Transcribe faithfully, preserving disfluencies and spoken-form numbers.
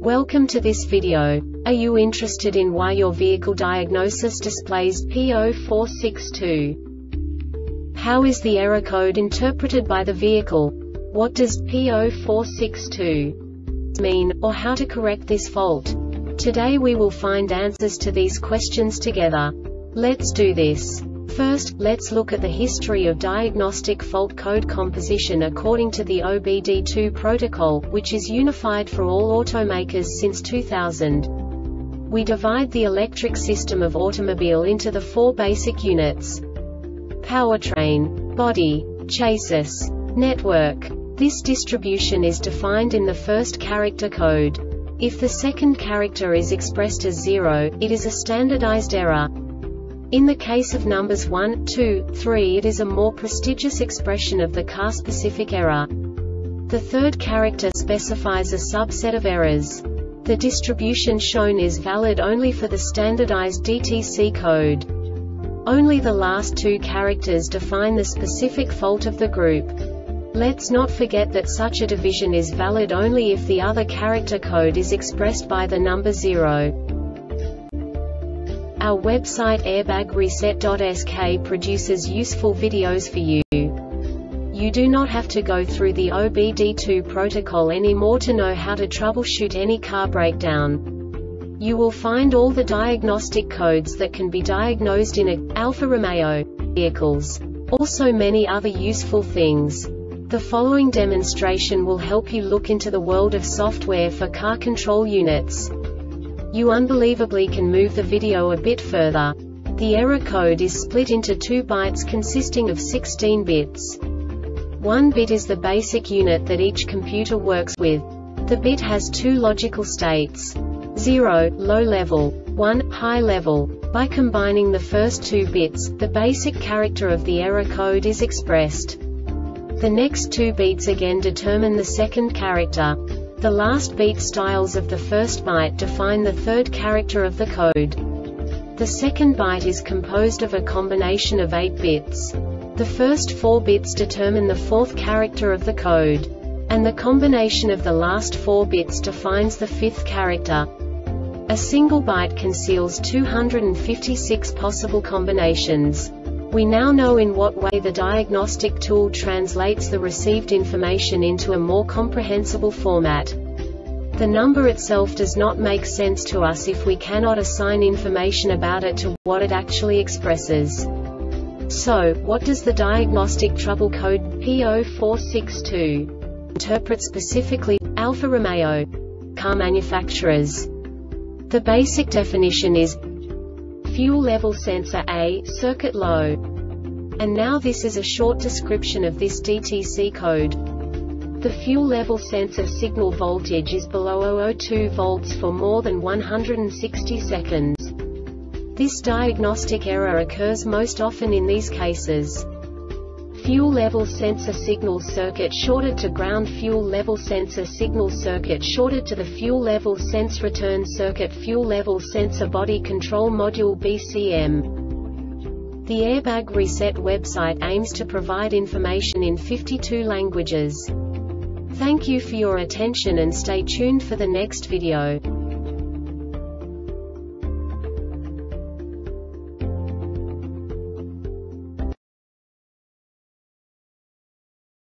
Welcome to this video. Are you interested in why your vehicle diagnosis displays P zero four six two? How is the error code interpreted by the vehicle? What does P zero four six two mean, or how to correct this fault? Today we will find answers to these questions together. Let's do this. First, let's look at the history of diagnostic fault code composition according to the O B D two protocol, which is unified for all automakers since two thousand. We divide the electric system of automobile into the four basic units: powertrain, body, chassis, network. This distribution is defined in the first character code. If the second character is expressed as zero, it is a standardized error. In the case of numbers one, two, three, it is a more prestigious expression of the car-specific error. The third character specifies a subset of errors. The distribution shown is valid only for the standardized D T C code. Only the last two characters define the specific fault of the group. Let's not forget that such a division is valid only if the other character code is expressed by the number zero. Our website airbag reset dot S K produces useful videos for you. You do not have to go through the O B D two protocol anymore to know how to troubleshoot any car breakdown. You will find all the diagnostic codes that can be diagnosed in a Alfa Romeo vehicles. Also many other useful things. The following demonstration will help you look into the world of software for car control units. You unbelievably can move the video a bit further. The error code is split into two bytes consisting of sixteen bits. One bit is the basic unit that each computer works with. The bit has two logical states: zero, low level, one, high level. By combining the first two bits, the basic character of the error code is expressed. The next two beats again determine the second character. The last beat styles of the first byte define the third character of the code. The second byte is composed of a combination of eight bits. The first four bits determine the fourth character of the code. And the combination of the last four bits defines the fifth character. A single byte conceals two hundred fifty-six possible combinations. We now know in what way the diagnostic tool translates the received information into a more comprehensible format. The number itself does not make sense to us if we cannot assign information about it to what it actually expresses. So, what does the diagnostic trouble code P zero four six two interpret specifically, Alfa Romeo car manufacturers? The basic definition is fuel level sensor A, circuit low. And now this is a short description of this D T C code. The fuel level sensor signal voltage is below zero point zero two volts for more than one hundred sixty seconds. This diagnostic error occurs most often in these cases: fuel level sensor signal circuit shorted to ground, fuel level sensor signal circuit shorted to the fuel level sense return circuit, fuel level sensor body control module B C M. The Airbag Reset website aims to provide information in fifty-two languages. Thank you for your attention and stay tuned for the next video.